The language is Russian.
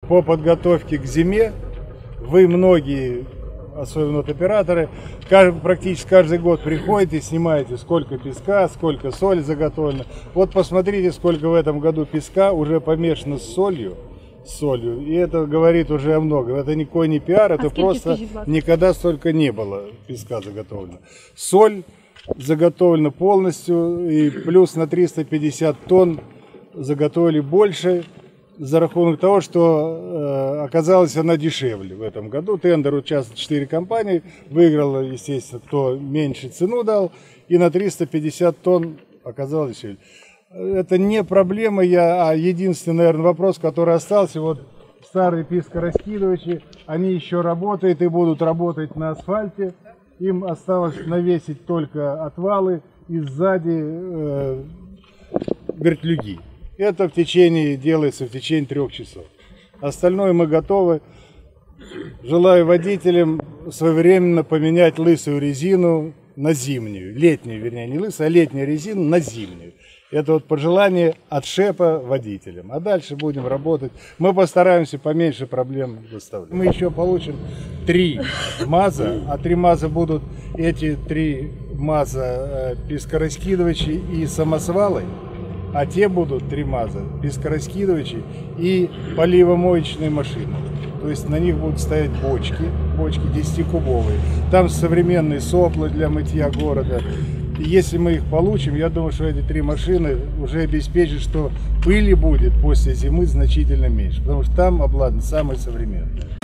по подготовке к зиме. Вы многие, особенно вот операторы, практически каждый год приходите, снимаете, сколько песка, сколько соли заготовлено. Вот посмотрите, сколько в этом году песка уже помешано с солью. И это говорит уже о многом. Это никакой не пиар, это просто никогда столько не было песка заготовлено. Соль заготовлена полностью, и плюс на 350 тонн заготовили больше за рахунок того, что оказалось она дешевле в этом году. Тендер участвовало 4 компании, выиграла, естественно, кто меньше цену дал, и на 350 тонн оказалось дешевле. Это не проблема, а единственный, наверное, вопрос, который остался. Вот старые пескораскидывачи, они еще работают и будут работать на асфальте. Им осталось навесить только отвалы и сзади вертлюги. Это делается в течение 3 часов. Остальное мы готовы. Желаю водителям своевременно поменять лысую резину на зимнюю. Летнюю, вернее, не лысую, а летнюю резину на зимнюю. Это вот пожелание от ШЭПа водителям. А дальше будем работать. Мы постараемся поменьше проблем выставлять. Мы еще получим 3 МАЗа, а 3 МАЗа будут эти 3 МАЗа пескораскидывачи и самосвалы, а те будут 3 МАЗа пескораскидывачи и поливомоечные машины. То есть на них будут стоять бочки 10-кубовые. Там современные сопла для мытья города. Если мы их получим, я думаю, что эти 3 машины уже обеспечат, что пыли будет после зимы значительно меньше, потому что там обладнано самое современное.